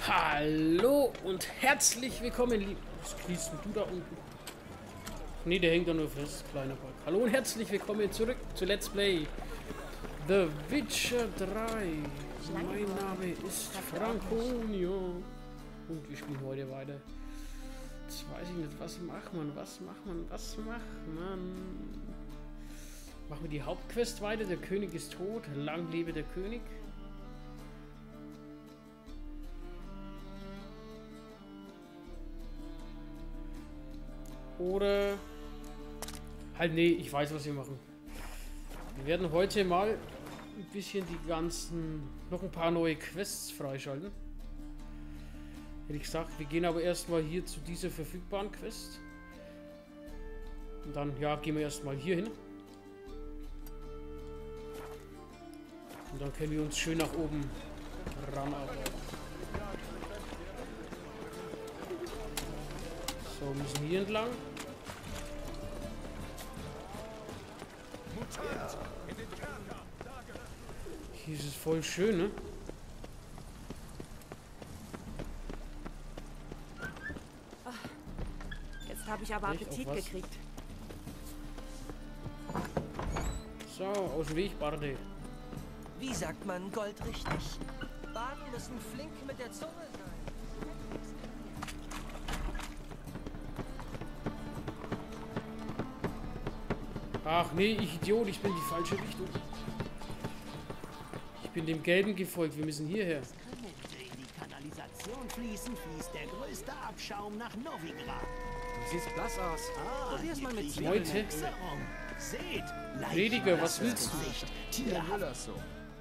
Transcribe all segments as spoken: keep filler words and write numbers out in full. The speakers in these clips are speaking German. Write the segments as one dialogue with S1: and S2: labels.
S1: Hallo und herzlich willkommen, lieb... Was kriegst du da unten? Ne, der hängt da nur fest, kleiner Bug. Hallo und herzlich willkommen zurück zu Let's Play The Witcher drei. Mein Name ist Franconio und wir spielen heute weiter. Jetzt weiß ich nicht, was macht man, was macht man, was macht man? Machen wir die Hauptquest weiter, der König ist tot, lang lebe der König. Oder halt, nee, ich weiß, was wir machen. Wir werden heute mal ein bisschen die ganzen, noch ein paar neue Quests freischalten. Hätte ich gesagt, wir gehen aber erstmal hier zu dieser verfügbaren Quest. Und dann, ja, gehen wir erstmal hier hin. Und dann können wir uns schön nach oben ranarbeiten. So, wir müssen hier entlang. Hier ist es voll schön, ne?
S2: Jetzt habe ich aber Appetit gekriegt.
S1: So, aus dem Weg, Barde.
S3: Wie sagt man Gold richtig? Baden müssen flink mit der Zunge sein.
S1: Ach nee, ich Idiot, ich bin die falsche Richtung. Ich bin dem Gelben gefolgt, wir müssen hierher.
S4: In die Kanalisation fließen, fließt der größte Abschaum nach Novigrad.
S3: Du siehst blass aus.
S4: Ah,
S3: probier's mal mit
S4: die
S1: Leute.
S4: Besserung. Seht,
S1: Prediger, was willst du?
S4: Tierhaft.
S3: so.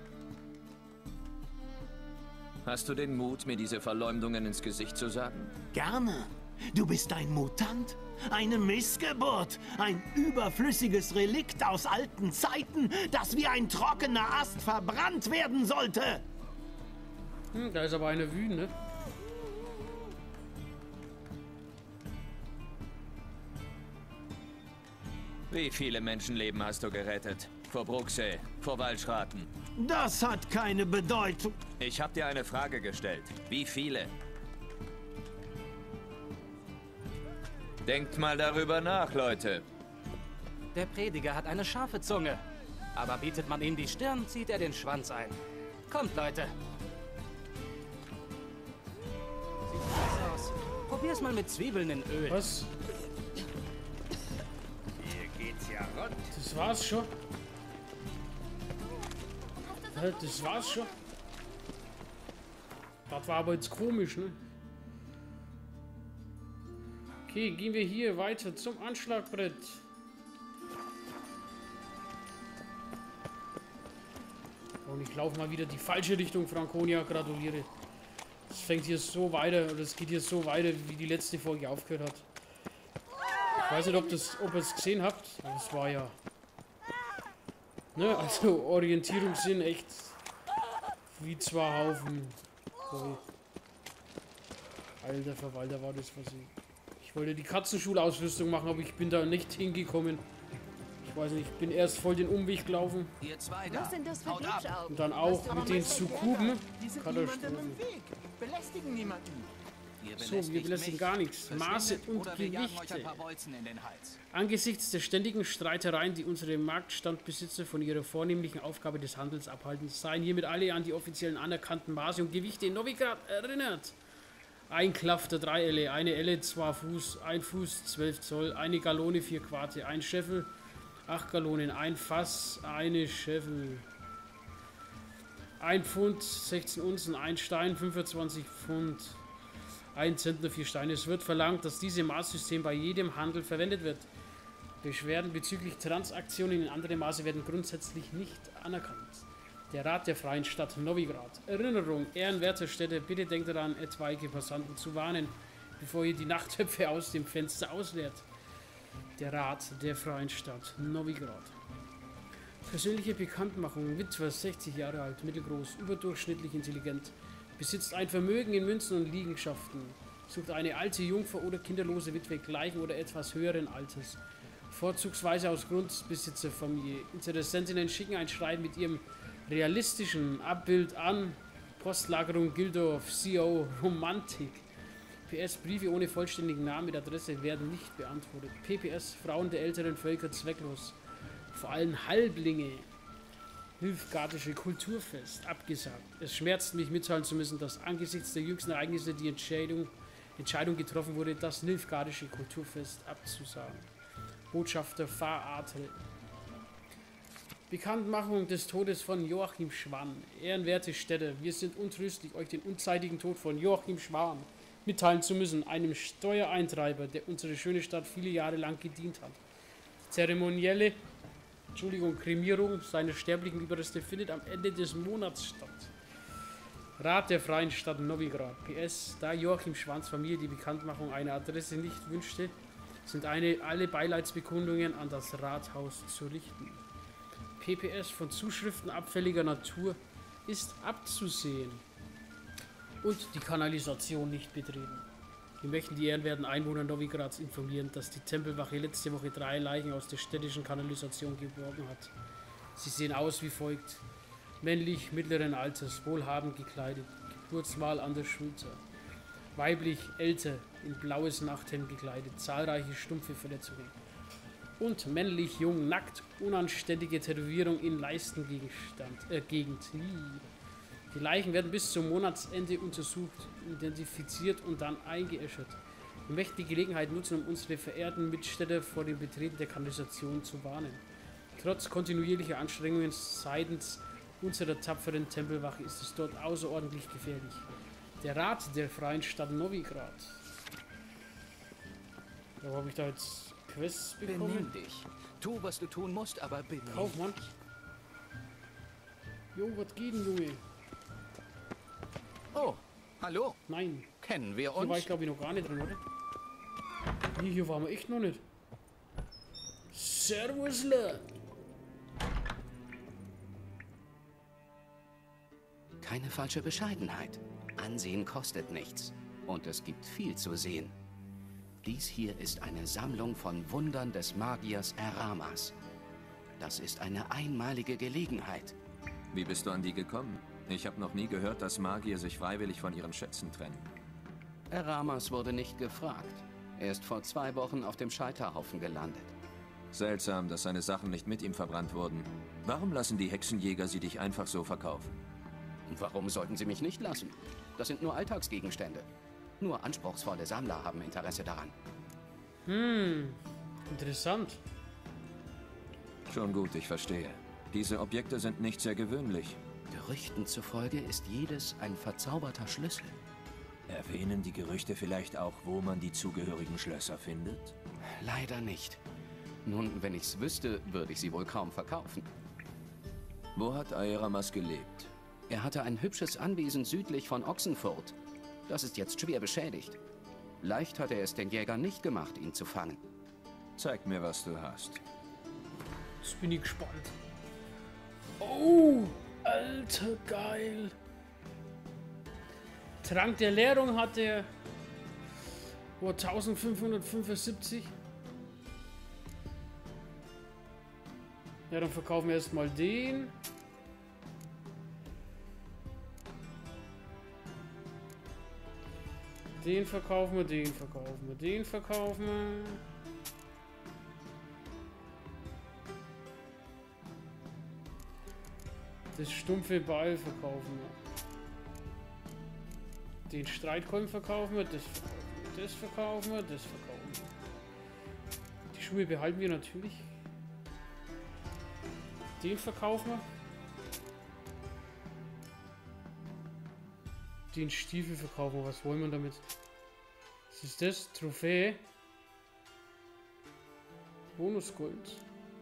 S5: Hast du den Mut, mir diese Verleumdungen ins Gesicht zu sagen?
S4: Gerne. Du bist ein Mutant, eine Missgeburt, ein überflüssiges Relikt aus alten Zeiten, das wie ein trockener Ast verbrannt werden sollte.
S1: Hm, da ist aber eine wütend, ne?
S5: Wie viele Menschenleben hast du gerettet? Vor Bruxelles, vor Waldschraten.
S4: Das hat keine Bedeutung.
S5: Ich habe dir eine Frage gestellt. Wie viele? Denkt mal darüber nach, Leute.
S3: Der Prediger hat eine scharfe Zunge. Aber bietet man ihm die Stirn, zieht er den Schwanz ein. Kommt, Leute. Sieht blass aus. Probier's mal mit Zwiebeln in Öl.
S1: Was?
S4: Hier geht's ja rund.
S1: Das war's schon. Halt, das war's schon. Das war aber jetzt komisch, ne? Okay, gehen wir hier weiter zum Anschlagbrett. Und ich laufe mal wieder die falsche Richtung, Franconia, gratuliere. Es fängt hier so weiter, oder es geht hier so weiter, wie die letzte Folge aufgehört hat. Ich weiß nicht, ob, das, ob ihr es gesehen habt, aber es war ja... Ne, also Orientierungssinn echt wie zwei Haufen. Sorry. Alter Verwalter, war das was ich... Ich wollte die Katzenschulausrüstung machen, aber ich bin da nicht hingekommen. Ich weiß nicht, ich bin erst voll den Umweg gelaufen.
S5: Ihr zwei
S2: Was sind das für Glitschaugen?
S1: Und dann auch mit den Sukuben. Katastrophe.
S6: Belästigen niemanden.
S1: So, wir belästigen gar nichts. Maße und Gewichte. Angesichts der ständigen Streitereien, die unsere Marktstandbesitzer von ihrer vornehmlichen Aufgabe des Handels abhalten, seien hiermit alle an die offiziellen anerkannten Maße und Gewichte in Novigrad erinnert. Ein Klafter, drei Elle, eine Elle, zwei Fuß, ein Fuß, zwölf Zoll, eine Gallone, vier Quarte, ein Scheffel, acht Gallonen, ein Fass, eine Scheffel, ein Pfund, sechzehn Unzen, ein Stein, fünfundzwanzig Pfund, ein Zentner, vier Steine. Es wird verlangt, dass dieses Maßsystem bei jedem Handel verwendet wird. Beschwerden bezüglich Transaktionen in anderen Maße werden grundsätzlich nicht anerkannt. Der Rat der Freien Stadt Novigrad. Erinnerung, ehrenwerte Städte, bitte denkt daran, etwaige Passanten zu warnen, bevor ihr die Nachttöpfe aus dem Fenster ausleert. Der Rat der Freien Stadt Novigrad. Persönliche Bekanntmachung. Witwer, sechzig Jahre alt, mittelgroß, überdurchschnittlich intelligent, besitzt ein Vermögen in Münzen und Liegenschaften, sucht eine alte Jungfer oder kinderlose Witwe gleichen oder etwas höheren Alters, vorzugsweise aus Grundbesitzerfamilie. Interessentinnen schicken ein Schreiben mit ihrem realistischen Abbild an Postlagerung Gildorf, C O, Romantik. P S, Briefe ohne vollständigen Namen mit Adresse werden nicht beantwortet. P P S, Frauen der älteren Völker zwecklos. Vor allem Halblinge. Nilfgaardische Kulturfest, abgesagt. Es schmerzt mich mitteilen zu müssen, dass angesichts der jüngsten Ereignisse die Entscheidung, Entscheidung getroffen wurde, das Nilfgaardische Kulturfest abzusagen. Botschafter Fahratel. Bekanntmachung des Todes von Joachim Schwann. Ehrenwerte Städte, wir sind untröstlich, euch den unzeitigen Tod von Joachim Schwann mitteilen zu müssen, einem Steuereintreiber, der unsere schöne Stadt viele Jahre lang gedient hat. Die zeremonielle Entschuldigung, Kremierung seiner sterblichen Überreste findet am Ende des Monats statt. Rat der Freien Stadt Novigrad. P S, da Joachim Schwanns Familie die Bekanntmachung einer Adresse nicht wünschte, sind eine, alle Beileidsbekundungen an das Rathaus zu richten. P P S, von Zuschriften abfälliger Natur ist abzusehen. Und die Kanalisation nicht betreten. Wir möchten die ehrenwerten Einwohner Novigrads informieren, dass die Tempelwache letzte Woche drei Leichen aus der städtischen Kanalisation geborgen hat. Sie sehen aus wie folgt. Männlich, mittleren Alters, wohlhabend gekleidet, Geburtsmal an der Schulter. Weiblich, älter, in blaues Nachthemd gekleidet, zahlreiche stumpfe Verletzungen. Und männlich, jung, nackt, unanständige Tätowierung in Leistengegenstand, äh, Gegend. Die Leichen werden bis zum Monatsende untersucht, identifiziert und dann eingeäschert. Wir möchten die Gelegenheit nutzen, um unsere verehrten Mitstädter vor dem Betreten der Kanalisation zu warnen. Trotz kontinuierlicher Anstrengungen seitens unserer tapferen Tempelwache ist es dort außerordentlich gefährlich. Der Rat der Freien Stadt Novigrad. Da habe ich da jetzt Quests bekommen.
S3: Benimm dich. Tu, was du tun musst, aber benimm dich.
S1: Kaufmann. Jo, was geht denn, Junge?
S6: Oh, hallo.
S1: Nein.
S6: Kennen wir
S1: Hier war ich
S6: uns?
S1: glaube ich noch gar nicht drin, oder? Nee, hier waren wir echt noch nicht. Servusle.
S3: Keine falsche Bescheidenheit. Ansehen kostet nichts. Und es gibt viel zu sehen. Dies hier ist eine Sammlung von Wundern des Magiers Eramas. Das ist eine einmalige Gelegenheit.
S5: Wie bist du an die gekommen? Ich habe noch nie gehört, dass Magier sich freiwillig von ihren Schätzen trennen.
S3: Eramas wurde nicht gefragt. Er ist vor zwei Wochen auf dem Scheiterhaufen gelandet.
S5: Seltsam, dass seine Sachen nicht mit ihm verbrannt wurden. Warum lassen die Hexenjäger sie dich einfach so verkaufen?
S3: Warum sollten sie mich nicht lassen? Das sind nur Alltagsgegenstände. Nur anspruchsvolle Sammler haben Interesse daran.
S1: Hm, interessant.
S5: Schon gut, ich verstehe. Diese Objekte sind nicht sehr gewöhnlich.
S3: Gerüchten zufolge ist jedes ein verzauberter Schlüssel.
S5: Erwähnen die Gerüchte vielleicht auch, wo man die zugehörigen Schlösser findet?
S3: Leider nicht. Nun, wenn ich's wüsste, würde ich sie wohl kaum verkaufen.
S5: Wo hat Aeramas gelebt?
S3: Er hatte ein hübsches Anwesen südlich von Ochsenfurt. Das ist jetzt schwer beschädigt. Leicht hat er es den Jägern nicht gemacht, ihn zu fangen.
S5: Zeig mir, was du hast.
S1: Jetzt bin ich gespannt. Oh, alter, geil. Trank der Leerung hat er oh, eintausendfünfhundertfünfundsiebzig. Ja, dann verkaufen wir erstmal den. Den verkaufen wir, den verkaufen wir, den verkaufen wir. Das stumpfe Beil verkaufen wir. Den Streitkolben verkaufen wir, das verkaufen wir, das verkaufen wir, das verkaufen wir. Die Schuhe behalten wir natürlich. Den verkaufen wir. Den Stiefel verkaufen wir. Was wollen wir damit? Was ist das? Trophäe? Bonusgold.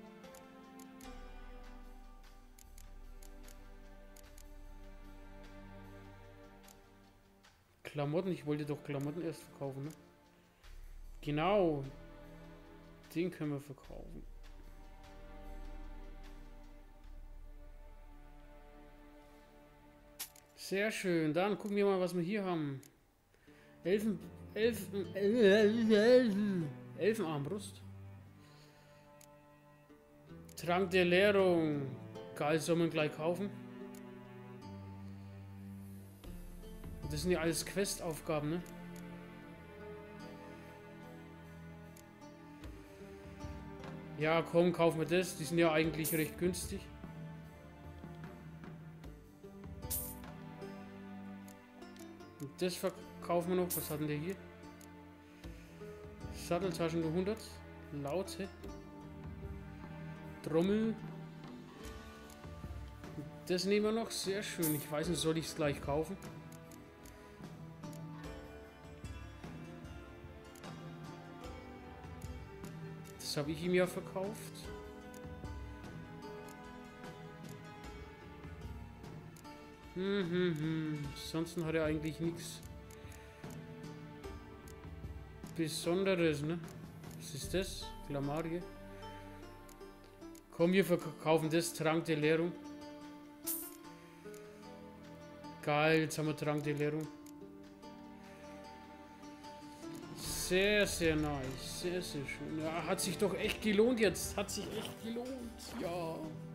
S1: Klamotten, ich wollte doch Klamotten erst verkaufen, ne? Genau. Den können wir verkaufen. Sehr schön. Dann gucken wir mal, was wir hier haben. Elfen... Elfen... Elfen... Elfenarmbrust. Trank der Leerung. Geil, soll man gleich kaufen. Das sind ja alles Questaufgaben, ne? Ja, komm, kaufen wir das. Die sind ja eigentlich recht günstig. Und das verkaufen wir noch. Was hatten der hier? Satteltaschen hundert. Laute. Trommel. Und das nehmen wir noch. Sehr schön. Ich weiß nicht, soll ich es gleich kaufen? Das habe ich ihm ja verkauft. Hm, hm, hm. Ansonsten hat er eigentlich nichts Besonderes, ne? Was ist das? Glamarie. Komm, wir verkaufen das. Trank der Leerung. Geil, jetzt haben wir Trank der Leerung. Sehr, sehr nice. Sehr, sehr schön. Ja, hat sich doch echt gelohnt jetzt. Hat sich echt gelohnt. Ja.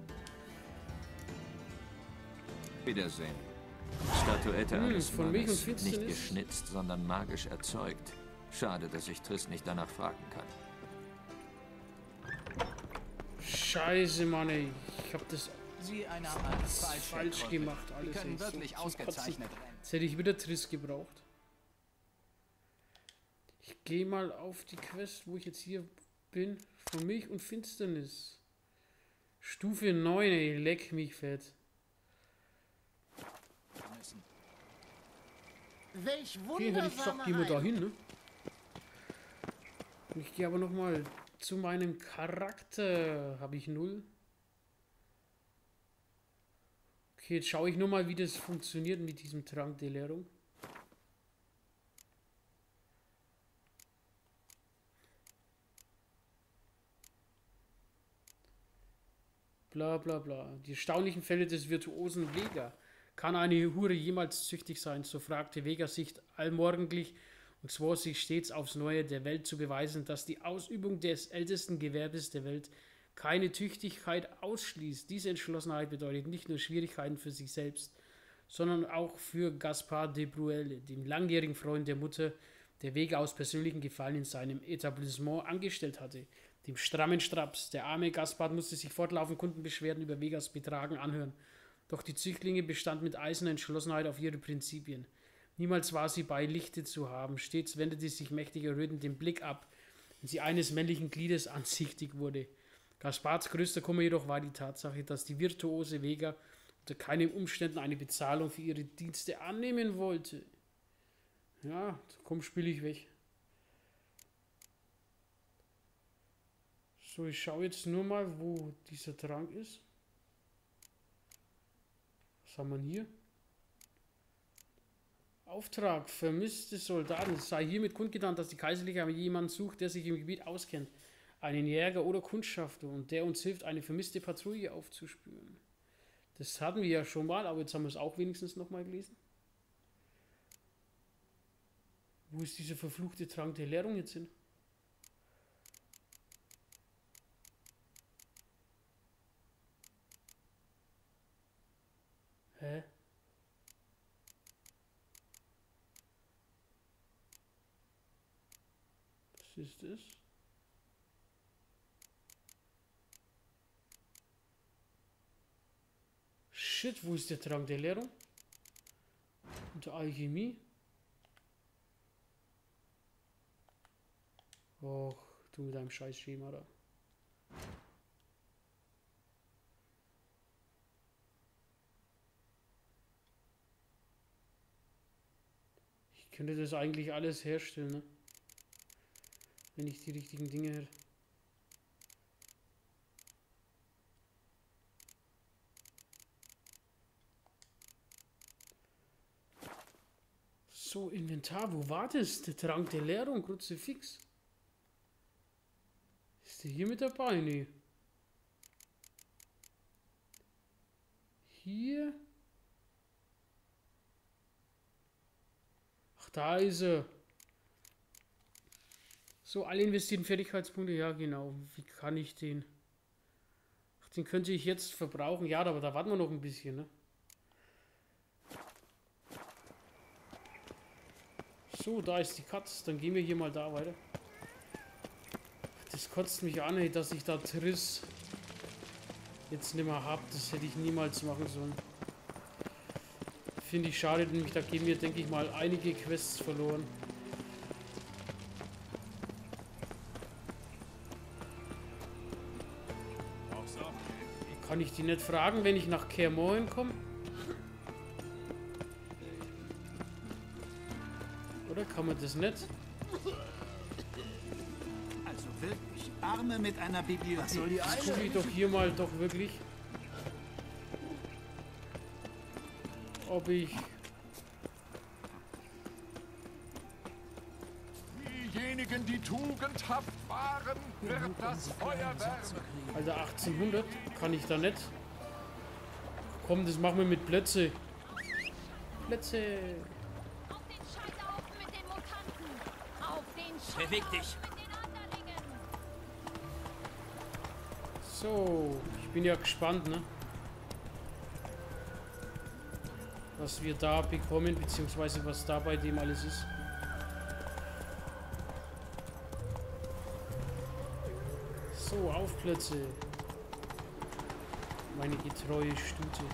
S5: Wiedersehen. Statuette
S1: Hm,
S5: eines
S1: von Milch und
S5: Mannes,
S1: Finsternis.
S5: nicht geschnitzt, sondern magisch erzeugt. Schade, dass ich Triss nicht danach fragen kann.
S1: Scheiße, Mann, ey. Ich hab das
S6: Sie einer haben alles falsch,
S1: falsch
S6: Herr Teufel.
S1: gemacht.
S6: Sie
S1: Alles,
S6: können
S1: ey.
S6: wirklich
S1: So zum
S6: ausgezeichnet
S1: Kotzen.
S6: rennen.
S1: Jetzt hätte ich wieder Triss gebraucht. Ich gehe mal auf die Quest, wo ich jetzt hier bin. Von Milch und Finsternis. Stufe neun, ey. Leck mich fett.
S6: Welch
S1: Okay, hätte ich gesagt, gehen wir da hin, ne? Ich gehe aber noch mal zu meinem Charakter. Habe ich null. Okay, jetzt schaue ich nur mal, wie das funktioniert mit diesem Trank der Leerung. Bla bla bla. Die erstaunlichen Fälle des virtuosen Vega. Kann eine Hure jemals züchtig sein? So fragte Vega sich allmorgendlich und zwor sich stets aufs Neue der Welt zu beweisen, dass die Ausübung des ältesten Gewerbes der Welt keine Tüchtigkeit ausschließt. Diese Entschlossenheit bedeutet nicht nur Schwierigkeiten für sich selbst, sondern auch für Gaspard de Bruelle, dem langjährigen Freund der Mutter, der Vega aus persönlichem Gefallen in seinem Etablissement angestellt hatte. Dem strammen Straps. Der arme Gaspard musste sich fortlaufend Kundenbeschwerden über Vegas Betragen anhören. Doch die Züchtlinge bestand mit eiserner Entschlossenheit auf ihre Prinzipien. Niemals war sie bei Lichte zu haben. Stets wendete sie sich mächtig errötend den Blick ab, wenn sie eines männlichen Gliedes ansichtig wurde. Gaspards größter Kummer jedoch war die Tatsache, dass die virtuose Vega unter keinen Umständen eine Bezahlung für ihre Dienste annehmen wollte. Ja, komm, spiele ich weg. So, ich schaue jetzt nur mal, wo dieser Trank ist. Was haben wir hier? Auftrag, vermisste Soldaten. Es sei hiermit kundgetan, dass die kaiserliche Armee jemanden sucht, der sich im Gebiet auskennt. Einen Jäger oder Kundschafter und der uns hilft, eine vermisste Patrouille aufzuspüren. Das hatten wir ja schon mal, aber jetzt haben wir es auch wenigstens nochmal gelesen. Wo ist dieser verfluchte Trank der Leerung jetzt hin? Hä? Was ist das? Shit, wo ist der Trank der Leerung? Und der Alchemie? Och, du mit deinem scheiß Schema da. Ich könnte das eigentlich alles herstellen, ne? Wenn ich die richtigen Dinge hätte. So, Inventar, wo war das? Der Trank der Leerung, Kruzifix. Ist der hier mit dabei? Nee. Hier. Ach, da ist er. So, alle investierten Fertigkeitspunkte. Ja, genau. Wie kann ich den? Ach, den könnte ich jetzt verbrauchen. Ja, aber da warten wir noch ein bisschen, ne? So, da ist die Katze. Dann gehen wir hier mal da weiter. Das kotzt mich an, ey, dass ich da Triss jetzt nicht mehr habe. Das hätte ich niemals machen sollen. Finde ich schade, nämlich da gehen mir, denke ich mal, einige Quests verloren. Kann ich die nicht fragen, wenn ich nach Kaer Morhen komme? Oder kann man das nicht?
S6: Also wirklich, Arme mit einer Bibliothek. Was soll die
S1: das gucke ich doch hier mal doch wirklich. Ob ich...
S7: Diejenigen, die tugendhaft waren, wird das Feuer wärmen.
S1: Also achtzehnhundert kann ich da nicht. Komm, das machen wir mit Plätze. Plätze.
S8: Auf den Scheiterhaufen mit den Mutanten. Auf den
S6: Beweg dich.
S8: Scheiterhaufen mit den Anderlingen.
S1: So, ich bin ja gespannt, ne? Was wir da bekommen, beziehungsweise was da bei dem alles ist. So, Aufplätze. Meine getreue Stute.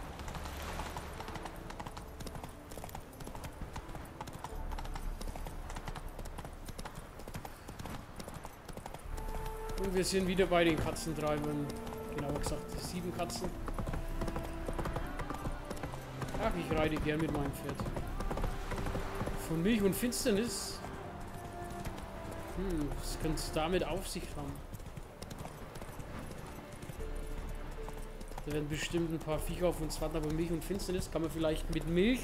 S1: Und wir sind wieder bei den Katzentreibern. Genauer gesagt, sieben Katzen. Ach, ich reite gern mit meinem Pferd. Von Milch und Finsternis. Hm, was könnte es damit auf sich haben? Da werden bestimmt ein paar Viecher auf uns warten, aber Milch und Finsternis kann man vielleicht mit Milch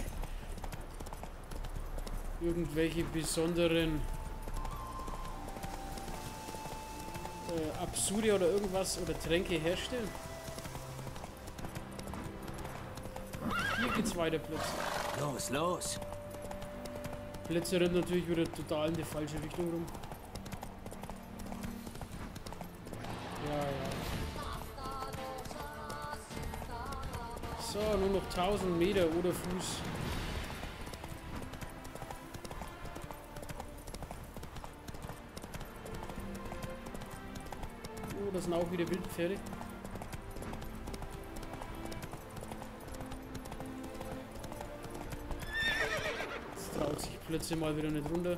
S1: irgendwelche besonderen äh, Absurde oder irgendwas oder Tränke herstellen. Hier geht's weiter, Plätze.
S6: Los, los.
S1: Plätze rennt natürlich wieder total in die falsche Richtung rum. Ja, ja. So, nur noch tausend Meter oder Fuß. Oh, das sind auch wieder Wildpferde. Jetzt traut sich plötzlich mal wieder nicht runter.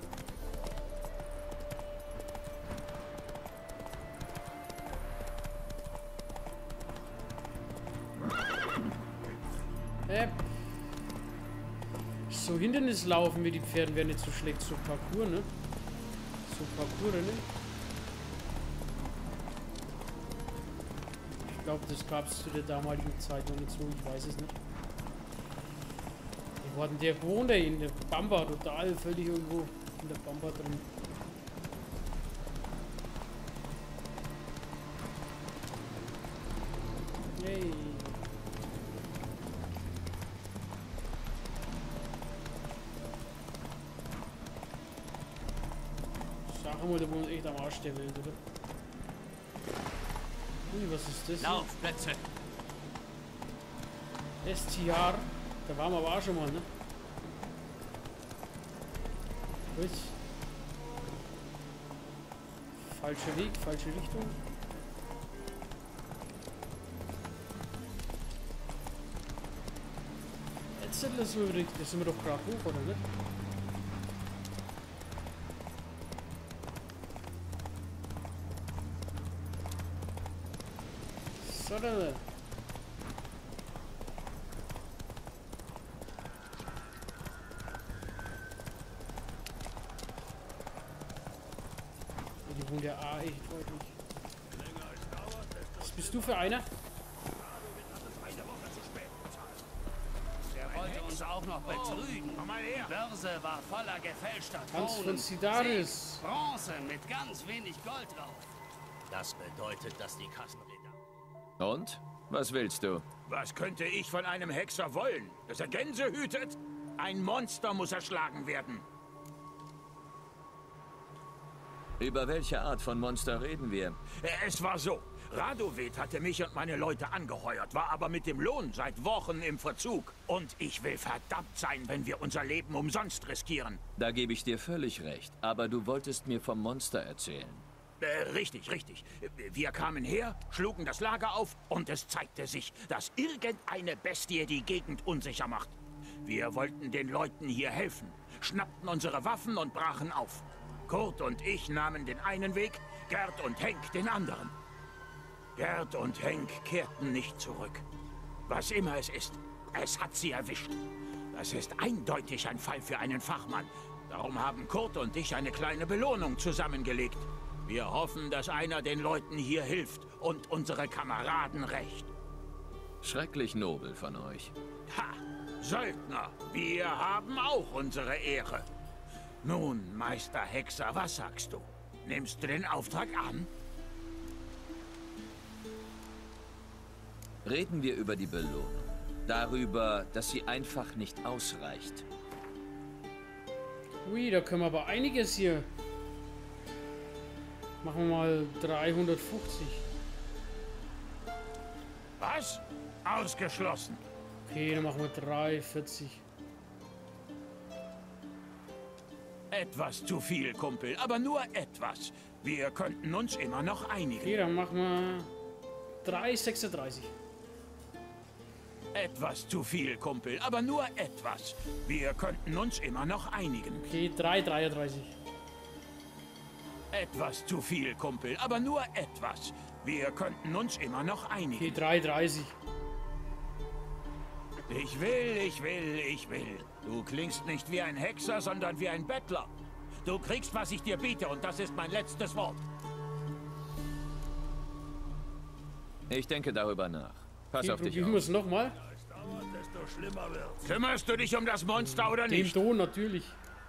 S1: Äh. So Hindernis laufen wir die Pferde wäre nicht so schlecht. So Parcours, ne? So Parcours, ne? Ich glaube, das gab es zu der damaligen Zeit noch nicht so. Ich weiß es nicht. Wo hat denn der gewohnt, ey? In der Bamba, total völlig irgendwo in der Bamba drin. Hey. Sag mal, da wohnt echt am Arsch der Welt, oder? Ui, was ist das?
S6: Laufplätze.
S1: S T R. Da waren wir aber auch schon mal, ne? Gut. Falscher Weg, falsche Richtung. Jetzt sind wir, sind wir doch gerade hoch, oder nicht? So, dann. Die wohnt ja A echt deutlich. Was bist du für einer?
S6: Der wollte uns auch noch betrügen. Die Börse war voller gefälschter
S1: Hans von
S6: Kronen,
S1: Sidaris.
S6: Bronze mit ganz wenig Gold drauf. Das bedeutet, dass die Kassenräder...
S5: Und? Was willst du?
S7: Was könnte ich von einem Hexer wollen? Dass er Gänse hütet? Ein Monster muss erschlagen werden.
S5: Über welche Art von Monster reden wir?
S7: Es war so. Radovid hatte mich und meine Leute angeheuert, war aber mit dem Lohn seit Wochen im Verzug. Und ich will verdammt sein, wenn wir unser Leben umsonst riskieren.
S5: Da gebe ich dir völlig recht. Aber du wolltest mir vom Monster erzählen.
S7: Äh, richtig, richtig. Wir kamen her, schlugen das Lager auf und es zeigte sich, dass irgendeine Bestie die Gegend unsicher macht. Wir wollten den Leuten hier helfen, schnappten unsere Waffen und brachen auf. Kurt und ich nahmen den einen Weg, Gerd und Henk den anderen. Gerd und Henk kehrten nicht zurück. Was immer es ist, es hat sie erwischt. Das ist eindeutig ein Fall für einen Fachmann. Darum haben Kurt und ich eine kleine Belohnung zusammengelegt. Wir hoffen, dass einer den Leuten hier hilft und unsere Kameraden rächt.
S5: Schrecklich nobel von euch.
S7: Ha! Söldner, wir haben auch unsere Ehre. Nun, Meister Hexer, was sagst du? Nimmst du den Auftrag an?
S5: Reden wir über die Belohnung. Darüber, dass sie einfach nicht ausreicht.
S1: Ui, da können wir aber einiges hier. Machen wir mal dreihundertfünfzig.
S7: Was? Ausgeschlossen.
S1: Okay, dann machen wir dreihundertvierzig.
S7: Etwas zu viel, Kumpel, aber nur etwas. Wir könnten uns immer noch einigen.
S1: Okay, dann machen wir dreihundertsechsunddreißig.
S7: Etwas zu viel, Kumpel, aber nur etwas. Wir könnten uns immer noch einigen.
S1: Okay, dreihundertdreiunddreißig.
S7: Etwas zu viel, Kumpel, aber nur etwas. Wir könnten uns immer noch einigen.
S1: Okay, dreihundertdreißig.
S7: Ich will, ich will, ich will. Du klingst nicht wie ein Hexer, sondern wie ein Bettler. Du kriegst, was ich dir biete, und das ist mein letztes Wort.
S5: Ich denke darüber nach. Pass
S1: Okay,
S5: auf dich
S1: probieren wir es
S5: auf.
S1: nochmal.
S7: Kümmerst du dich um das Monster oder
S1: Den
S7: nicht?
S1: Ton natürlich.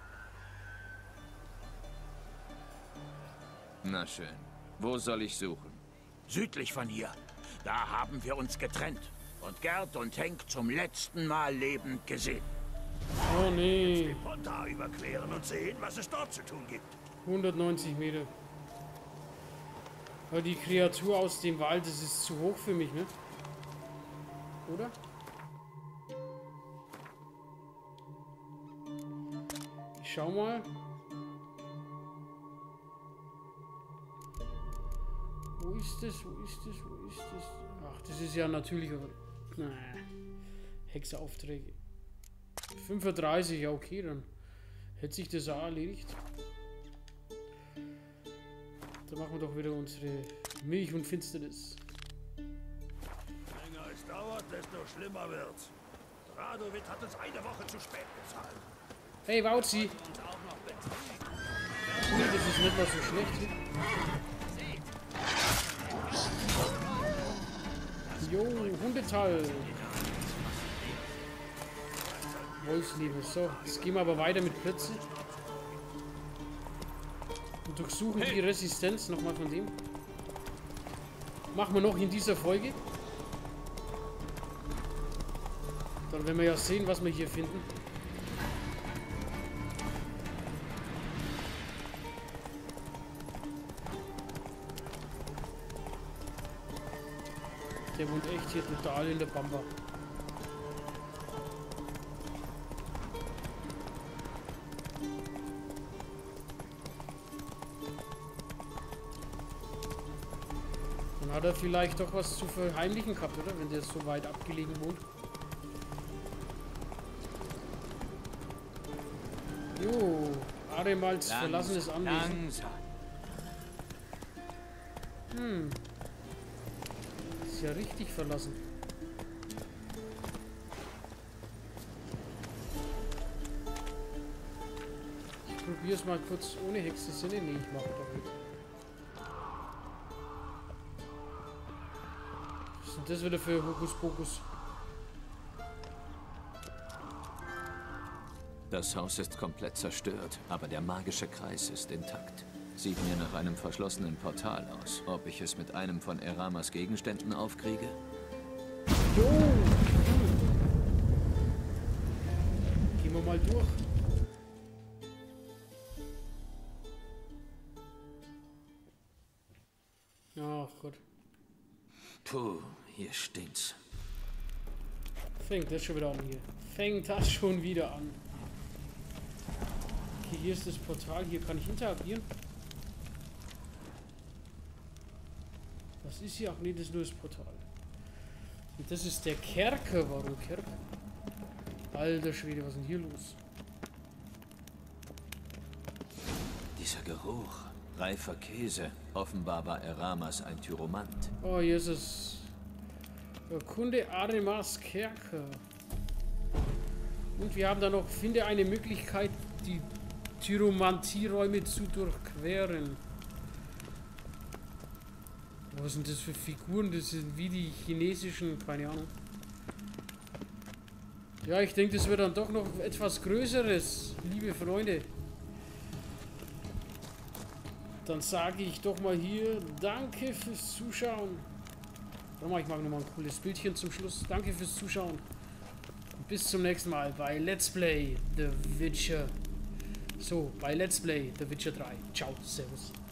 S5: Na schön. Wo soll ich suchen?
S7: Südlich von hier. Da haben wir uns getrennt. Und Gerd und Henk zum letzten Mal lebend gesehen.
S1: Oh nee.
S9: Pontar überqueren und sehen, was es dort zu tun gibt.
S1: hundertneunzig Meter. Aber die Kreatur aus dem Wald, das ist zu hoch für mich, ne? Oder? Ich schau mal. Wo ist das? Wo ist das? Wo ist das? Ach, das ist ja natürlich. Nah. Hexeraufträge. fünfunddreißig, ja okay, dann hätte sich das auch erledigt. Dann machen wir doch wieder unsere Milch und Finsternis.
S9: Länger es dauert, desto schlimmer wird's. Radovid hat uns eine Woche zu spät bezahlt.
S1: Hey, Wauzi! Nee, das ist nicht mal so schlecht. Jo, Hundetall. Wolfsliebe. So, jetzt gehen wir aber weiter mit Plätzen. Und durchsuchen die Resistenz nochmal von dem. Machen wir noch in dieser Folge. Dann werden wir ja sehen, was wir hier finden. Der wohnt echt hier total in der Pampa. Dann hat er vielleicht doch was zu verheimlichen gehabt, oder? Wenn der so weit abgelegen wohnt. Jo, Aremals verlassenes Anwesen.
S6: Langsam.
S1: Hm. Ist ja richtig verlassen. Ich probiere es mal kurz ohne Hexe Sinne. Nee, ich mache doch nicht. Was ist denn das wieder für Hokuspokus?
S5: Das Haus ist komplett zerstört, aber der magische Kreis ist intakt. Sieht mir nach einem verschlossenen Portal aus. Ob ich es mit einem von Eramas Gegenständen aufkriege?
S1: Jo! Gehen wir mal durch. Ach Gott.
S5: Puh, hier stinkt's.
S1: Fängt das schon wieder an hier. Fängt das schon wieder an. Okay, hier ist das Portal. Hier kann ich interagieren. Was ist hier? Ach nee, das ist nur das Portal. Und das ist der Kerker. Warum Kerker? Alter Schwede, was ist denn hier los?
S5: Dieser Geruch. Reifer Käse. Offenbar war Eramas ein Tyromant.
S1: Oh, Jesus. Erkunde Aremas Kerker. Und wir haben da noch, finde eine Möglichkeit, die Tyromantie-Räume zu durchqueren. Was sind das für Figuren? Das sind wie die chinesischen, keine Ahnung. Ja, ich denke, das wird dann doch noch etwas Größeres, liebe Freunde. Dann sage ich doch mal hier, danke fürs Zuschauen. Ich mache nochmal ein cooles Bildchen zum Schluss. Danke fürs Zuschauen. Und bis zum nächsten Mal bei Let's Play The Witcher. So, bei Let's Play The Witcher drei. Ciao, servus.